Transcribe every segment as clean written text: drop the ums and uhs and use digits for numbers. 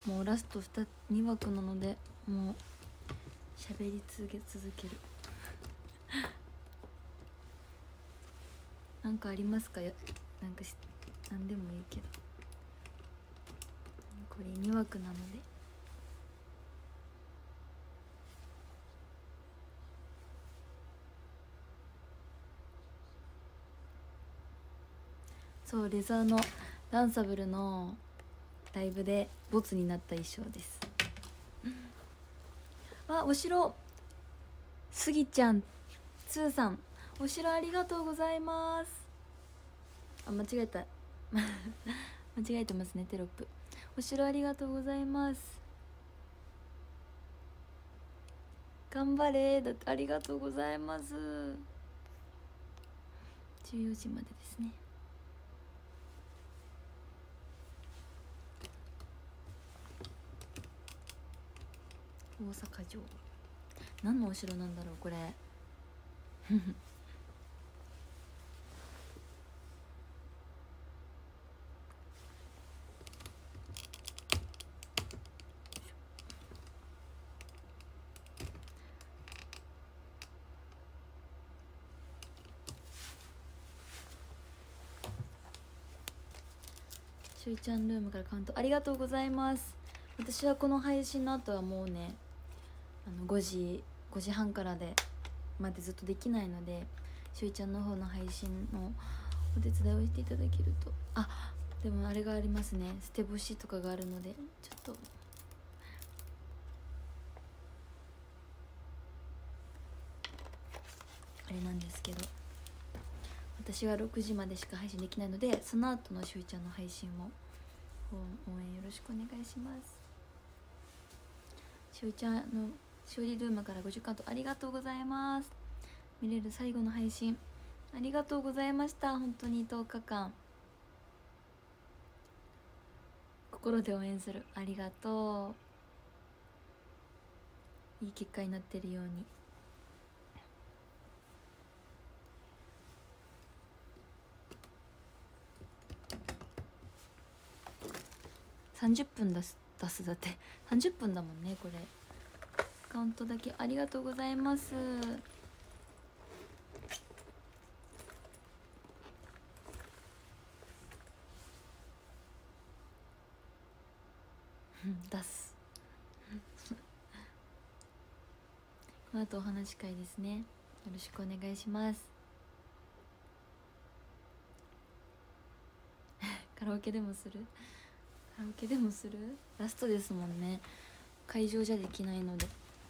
もうラスト2枠なので、もう喋り続けるなんかありますか？なんかなんでもいいけど、これ2枠なので。そう、レザーのダンサブルのライブでボツになった衣装です。あ、お城スギちゃんつーさん、お城ありがとうございます。あ、間違えた間違えてますね、テロップ。お城ありがとうございます。頑張れだって、ありがとうございます。14時までですね。大阪城、何のお城なんだろうこれしゅうちゃんルームからカウントありがとうございます。私はこの配信の後はもうね、5時半からまでずっとできないので、しゅうちゃんの方の配信のお手伝いをしていただけると。あ、でもあれがありますね、捨て干しとかがあるので、ちょっとあれなんですけど、私は6時までしか配信できないので、その後のしゅうちゃんの配信も応援よろしくお願いします。しゅうちゃんの勝利ルームから50カウントありがとうございます。見れる最後の配信ありがとうございました。本当に10日間心で応援する、ありがとう。いい結果になってるように。30分出すだって30分だもんねこれ。カウントだけありがとうございます出すこの後お話し会ですね、よろしくお願いしますカラオケでもする？カラオケでもする？ラストですもんね、会場じゃできないので。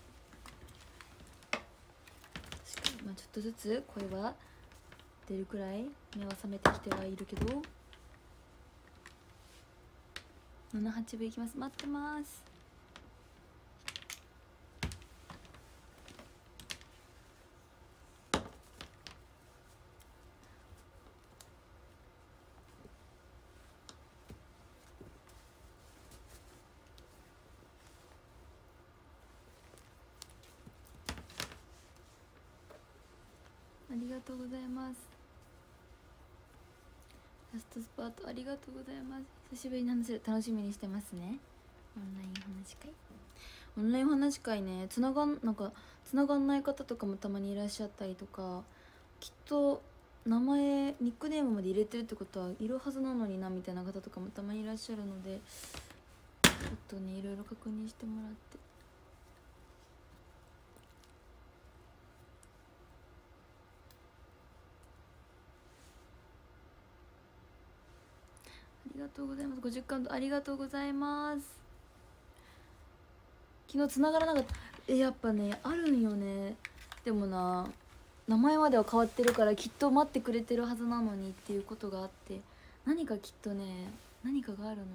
確かに、まあ、ちょっとずつ声は出るくらい目は覚めてきてはいるけど、78部いきます。待ってます。ありがとうございます。ラストスパートありがとうございます。久しぶりに話せる、楽しみにしてますね。オンライン話し会、オンライン話し会ね、つながんない方とかもたまにいらっしゃったりとか、きっと名前ニックネームまで入れてるってことはいるはずなのになみたいな方とかもたまにいらっしゃるので、ちょっとねいろいろ確認してもらって。ありがとうございます。50カウントありがとうございます。昨日繋がらなかった。やっぱねあるんよね。でもな、名前までは変わってるからきっと待ってくれてるはずなのにっていうことがあって、何かきっとね、何かがあるのよ。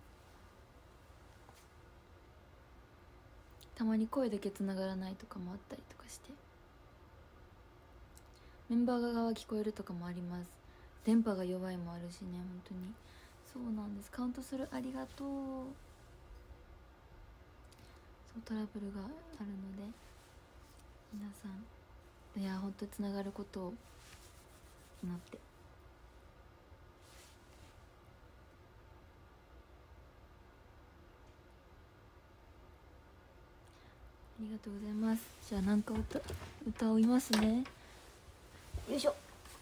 たまに声だけ繋がらないとかもあったりとかして、メンバー側は聞こえるとかもあります。電波が弱いもあるしね、本当にそうなんです。カウントする、ありがとう。そう、トラブルがあるので皆さん、いや本当につながることを祈って。 りがとうございます。じゃあなんか歌をいますね。よいしょ。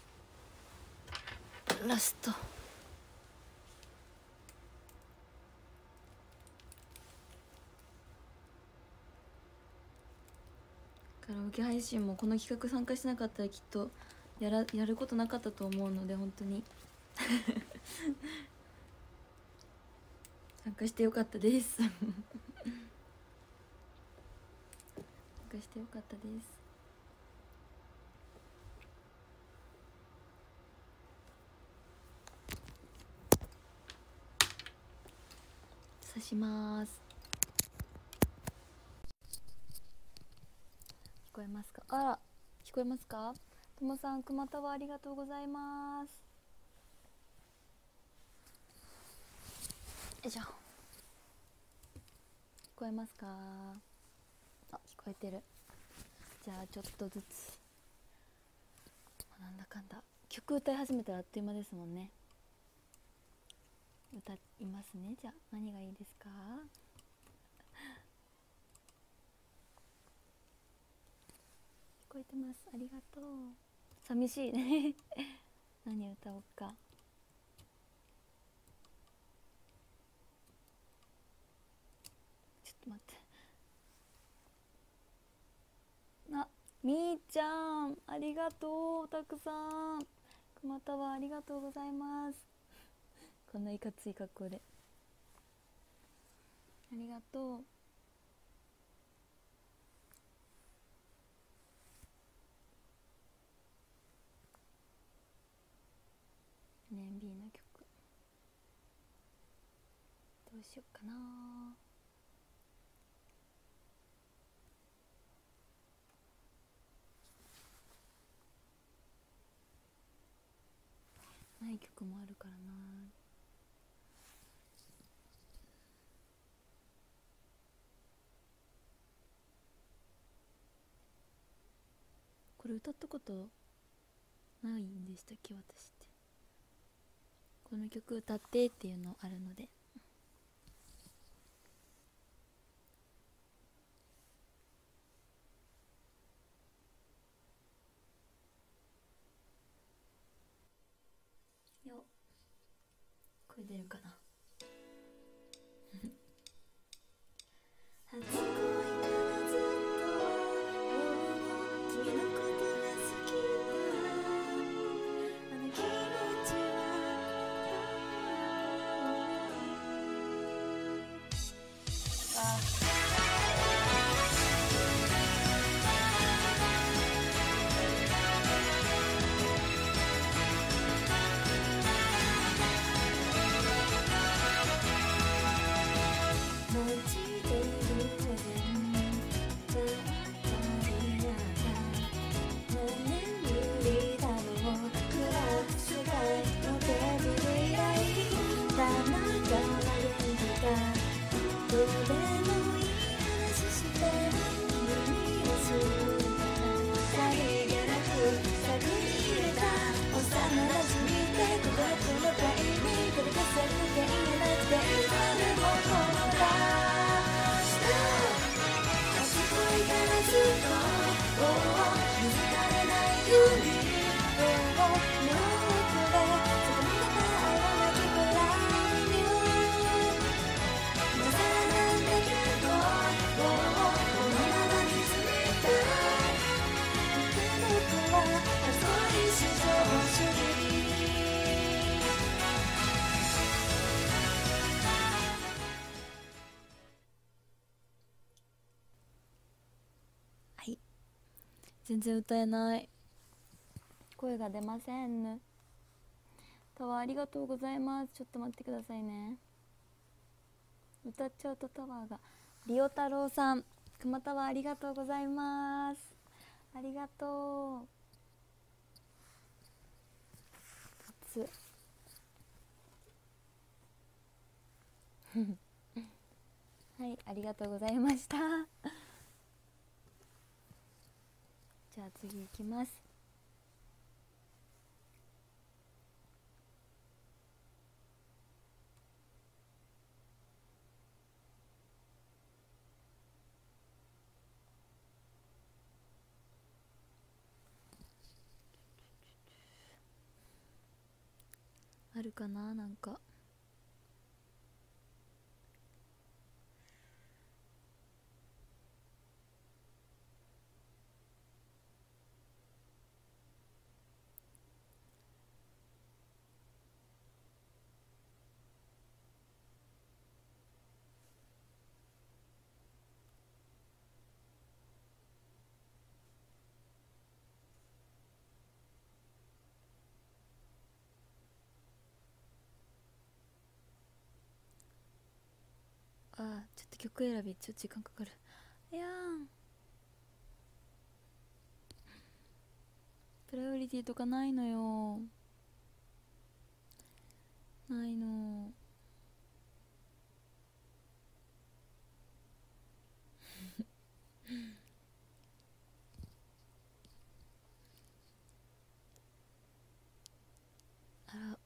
ラスト。カラオケ配信もこの企画参加しなかったらきっとやることなかったと思うので、本当に参加してよかったです参加してよかったです。刺します。聞こえますか？あら、聞こえますか？ともさん、熊田はありがとうございます。よいしょ。聞こえますか？あ、聞こえてる。じゃあちょっとずつ、なんだかんだ曲歌い始めたらあっという間ですもんね。歌いますね。じゃあ何がいいですか？聞こえてます。ありがとう。寂しいね何歌おうか。ちょっと待って。あ、みーちゃんありがとう。たくさん熊田はありがとうございます。こんないかつい格好でありがとう。NMB の曲どうしようかな。ない曲もあるからな。これ歌ったことないんでしたっけ、私って。この曲歌ってっていうのあるので。よっ、これ出るかな初恋からずっと君のことが好きだ、あの気持ちはマジで偶然だったりなんか、何年ぶりだろう、クラウド世界のテーブル以来棚が歩いてた。どうでもいい話して君に忘れたら、さりげなく探り入れた幼馴染って告白のタイミングで消せなくて言えなくて、今でもこの出した初恋からずっと気づかれないようにもうくれ、そこまで会わなきゃくらいに今更なんだけどこのまま見つめたい。僕は遅い至上主義。はい、全然歌えない。声が出ませんぬ。タワーありがとうございます。ちょっと待ってくださいね。歌っちゃうとタワーが。リオ太郎さん、熊タワーありがとうございます。ありがとう。熱はい、ありがとうございましたじゃあ次いきます。 あるかな。なんかちょっと曲選びちょっと時間かかる。いやん、プライオリティとかないのよ。ないの。あら、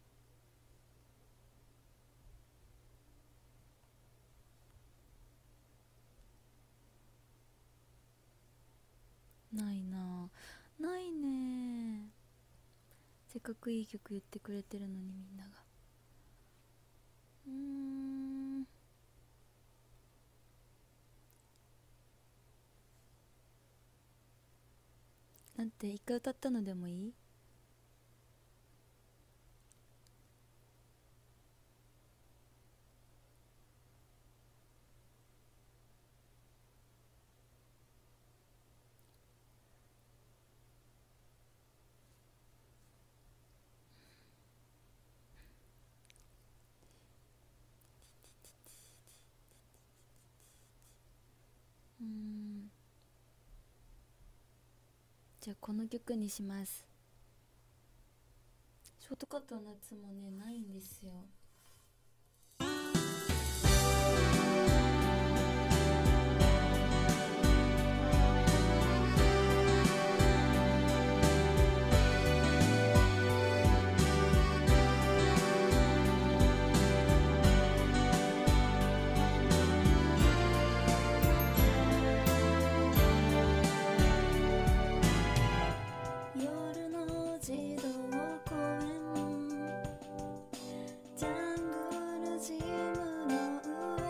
ないな。ないね。せっかくいい曲言ってくれてるのにみんなが。なんて一回歌ったのでもいい？じゃあこの曲にします。ショートカットのやつもねないんですよ。夜の児童公園、ジャングルジムの上、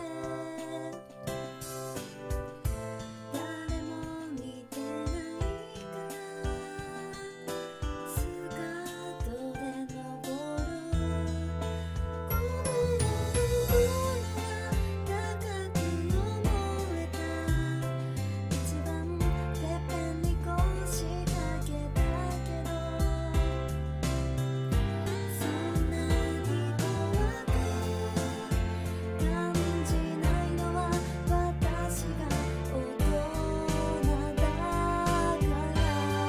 誰も見てないからスカートで登る。この夜は高く思えた。一番てっぺんに腰掛けたけど、そんなに怖く感じないのは私が大人だから。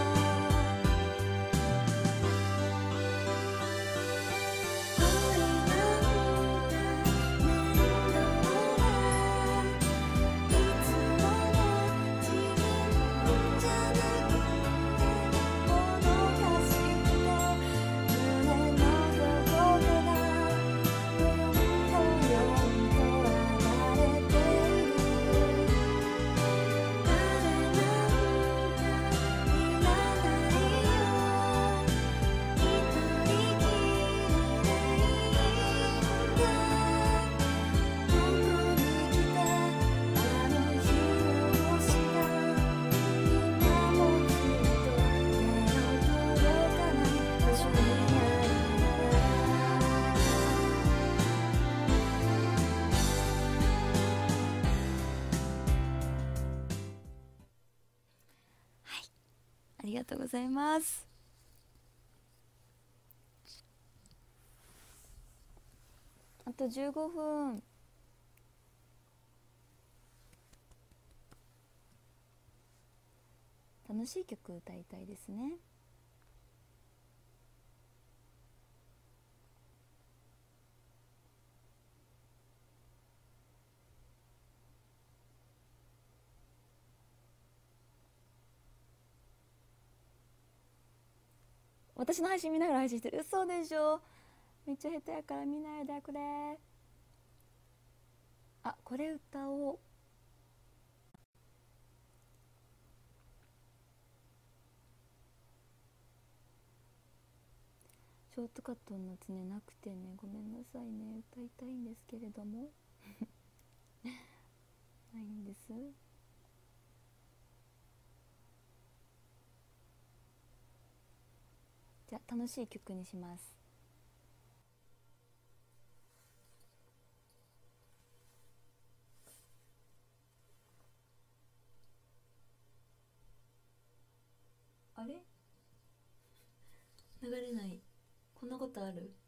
恋なんか面倒だ。いつもの自分じゃなくて、もどかしくて胸のどこかがぽよんぽよんと離れている。誰なんかいらないよ。一人きりでいいんだ。ここに来てあの日の星が今もずっと手の届かない場所にあるなら。ありがとうございます。あと15分。楽しい曲歌いたいですね。私の配信見ながら配信してる。嘘でしょ。めっちゃ下手やから見ないでくれ。あ、これ歌おう。 ショートカットのやつねなくてね、ごめんなさいね。歌いたいんですけれどもないんです。じゃあ楽しい曲にします。あれ流れない。こんなことある？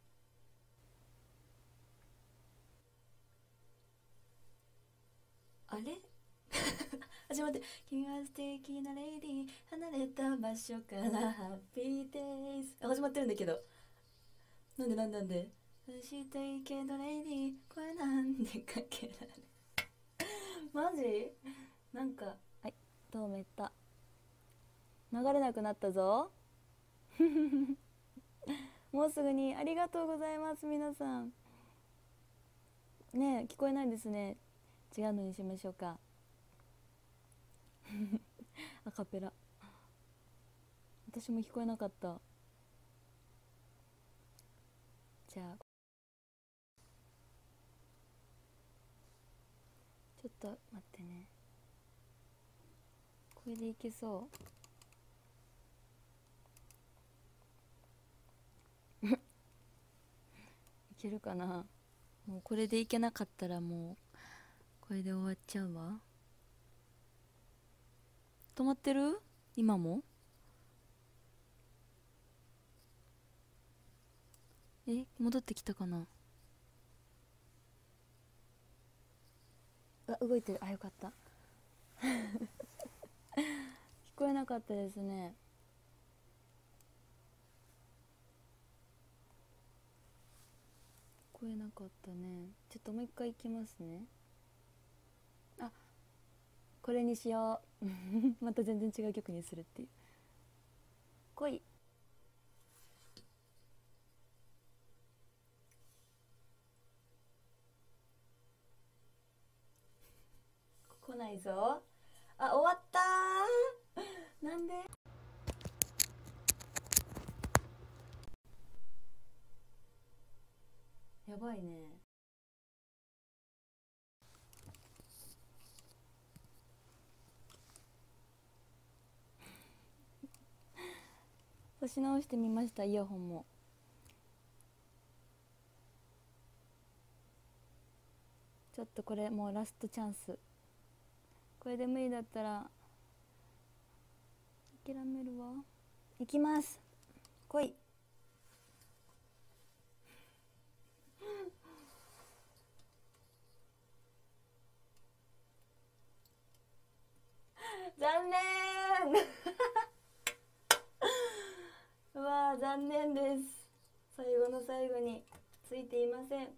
あれ始まって君は素敵なレイディー離れた場所からハッピーデイズ、始まってるんだけど、なんでしていいけどレイディー声なんでかけられマジなんか、はい、止めた。流れなくなったぞもうすぐに。ありがとうございます皆さん。ねえ聞こえないですね。違うのにしましょうかアカペラ。私も聞こえなかった。じゃあちょっと待ってね。これでいけそういけるかな。もうこれでいけなかったらもうこれで終わっちゃうわ。止まってる？今も？戻ってきたかな。動いてる。よかった聞こえなかったですね。聞こえなかったね。ちょっともう一回いきますね。これにしようまた全然違う曲にするっていう。来い。来ないぞ。終わったーなんで？やばいね。差し直してみました。イヤホンもちょっとこれもうラストチャンス。これで無理だったら諦めるわ。いきます。来い残念うわー残念です。最後の最後についていません。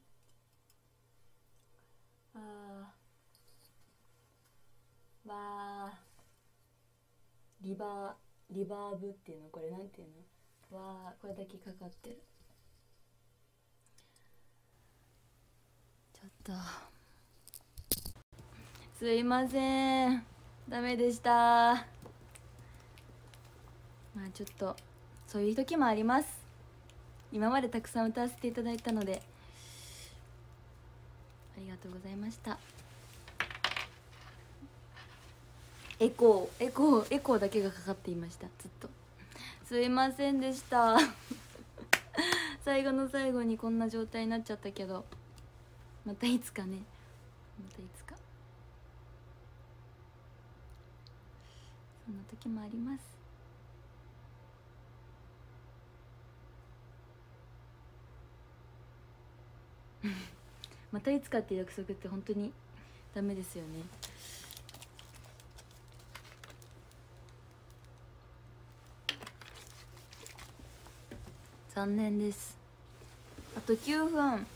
わーリバーブっていうの、これなんていうの。わーこれだけかかってる。ちょっとすいません、ダメでした。まあちょっとそういう時もあります。今までたくさん歌わせていただいたのでありがとうございました。エコーだけがかかっていました。ずっとすいませんでした最後の最後にこんな状態になっちゃったけど、またいつかね、またいつかそんな時もあります。またいつかっていう約束って本当にダメですよね。残念です。あと9分。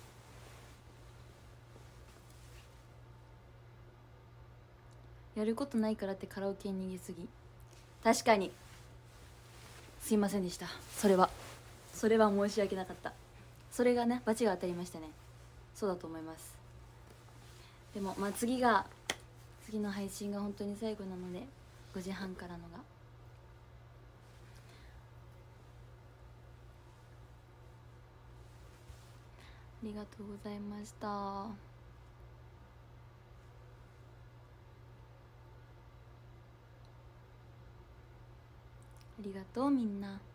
やることないからってカラオケに逃げすぎ。確かにすいませんでした。それは申し訳なかった。それがね、罰が当たりましたね。そうだと思います。でもまあ次の配信が本当に最後なので、5時半からのがりがとうございました。ありがとうみんな。あ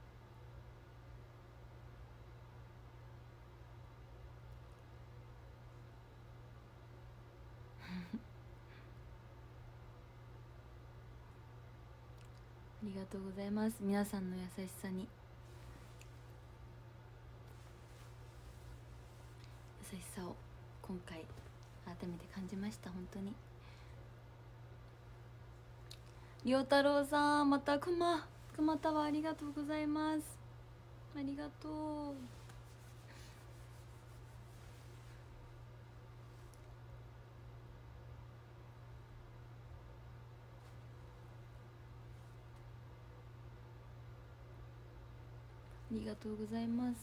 りがとうございます。皆さんの優しさに優しさを今回改めて感じました。本当にりょうたろうさん、またくまタワーありがとうございます。ありがとう。ありがとうございます。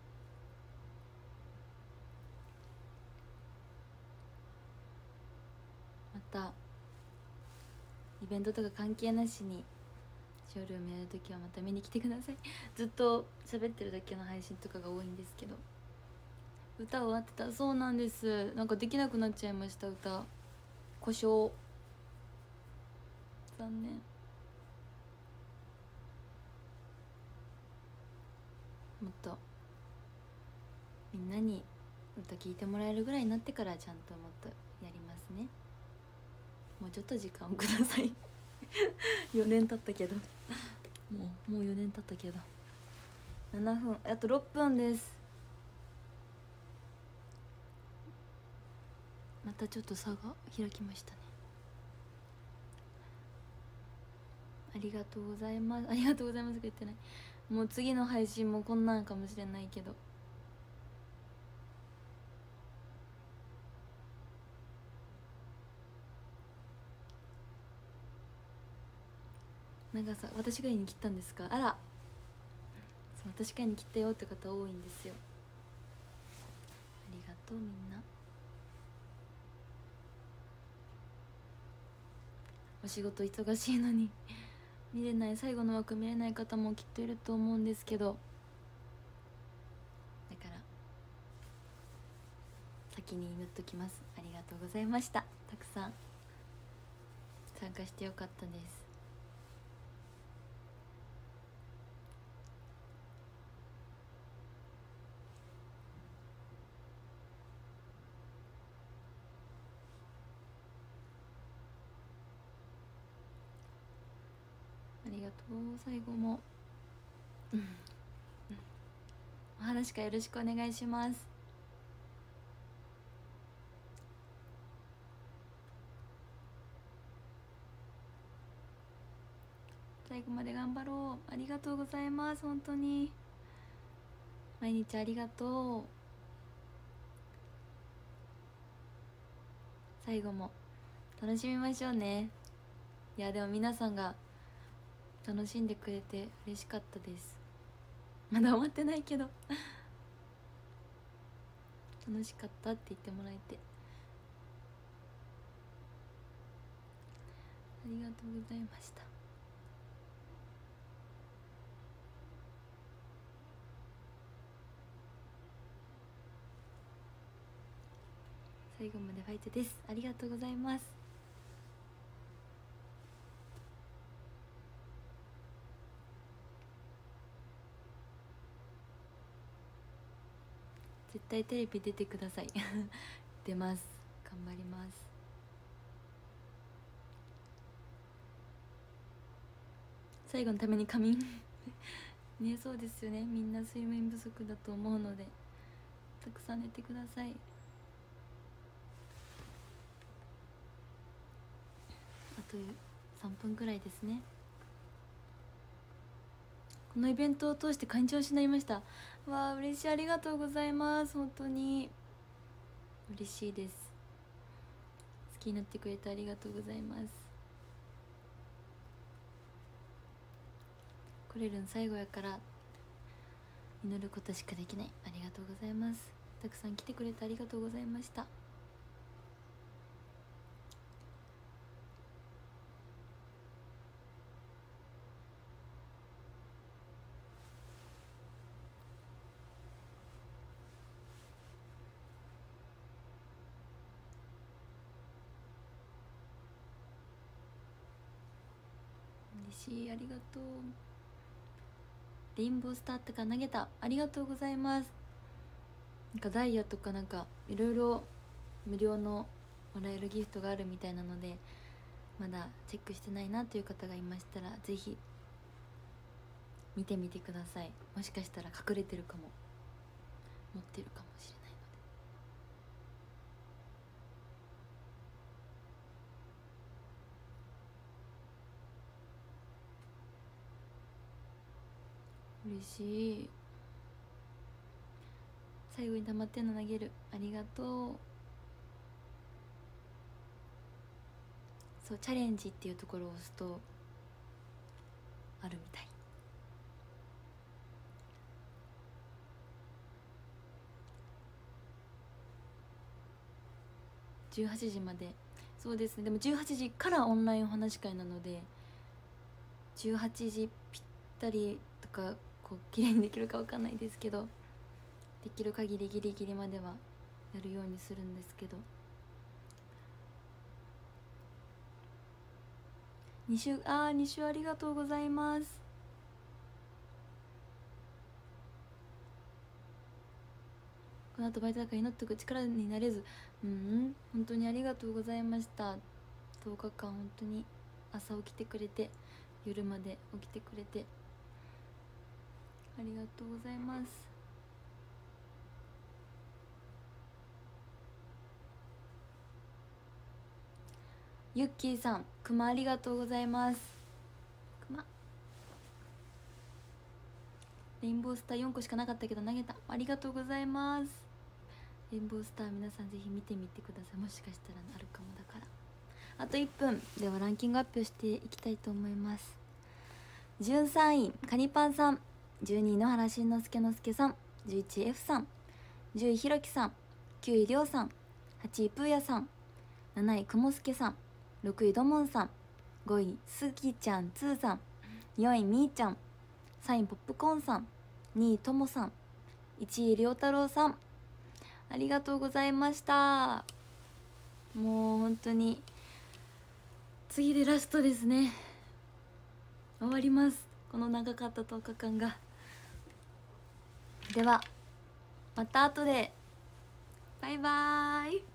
またイベントとか関係なしにショールームやるときはまた見に来てください。ずっと喋ってるだけの配信とかが多いんですけど。歌終わってた。そうなんです。なんかできなくなっちゃいました。歌故障、残念。もっとみんなに歌聴いてもらえるぐらいになってからちゃんともっとやりますね。もうちょっと時間をください。4年経ったけどもう4年経ったけど。7分、あと6分です。またちょっと差が開きましたね。ありがとうございます。ありがとうございます。言ってない。もう次の配信もこんなんかもしれないけど、長さ私が言いに切ったんですか。あら、そう、私が言いに切ったよって方多いんですよ。ありがとうみんな。お仕事忙しいのに見れない、最後の枠見れない方もきっといると思うんですけど、だから先に祈っときます。ありがとうございました。たくさん参加してよかったです。ありがとう。最後もお話かよろしくお願いします。最後まで頑張ろう。ありがとうございます。本当に毎日ありがとう。最後も楽しみましょうね。いやでも皆さんが楽しんでくれて嬉しかったです。まだ終わってないけど楽しかったって言ってもらえてありがとうございました。最後までファイトです。ありがとうございます。絶対テレビ出てください。出ます。頑張ります。最後のために仮眠ね、そうですよね。みんな睡眠不足だと思うのでたくさん寝てください。あと3分くらいですね。このイベントを通して感情を失いました。わあ嬉しい。ありがとうございます。本当に嬉しいです。好きになってくれてありがとうございます。これるん最後やから祈ることしかできない。ありがとうございます。たくさん来てくれてありがとうございました。 嬉しい、ありがとう。レインボースターとか投げた、ありがとうございます。なんかダイヤとかなんかいろいろ無料のもらえるギフトがあるみたいなので、まだチェックしてないなという方がいましたらぜひ見てみてください。もしかしたら隠れてるかも、持ってるかもしれないので。嬉しい。最後に溜まってんの投げる、ありがとう。そう、チャレンジっていうところを押すとあるみたい。18時まで。そうですね、でも18時からオンラインお話し会なので、18時ぴったりとかこう綺麗にできるかわかんないですけど、できる限りギリギリまではやるようにするんですけど。2週ありがとうございます。この後バイトだから祈っておく、力になれず、本当にありがとうございました。10日間本当に朝起きてくれて夜まで起きてくれてありがとうございます。ゆっきーさん、くまありがとうございます。くまレインボースター4個しかなかったけど投げた、ありがとうございます。レインボースター皆さんぜひ見てみてください。もしかしたらあるかもだから。あと1分ではランキング発表していきたいと思います。13位カニパンさん、12位野原しんのすけのすけさん、11位 F さん、10位ひろきさん、9位りょうさん、8位ぷうやさん、7位くもすけさん、6位どもんさん、5位すぎちゃんつーさん、4位みーちゃん、3位ポップコーンさん、2位ともさん、1位りょうたろうさん、ありがとうございました。もう本当に次でラストですね。終わります、この長かった10日間が。ではまた後で、バイバーイ。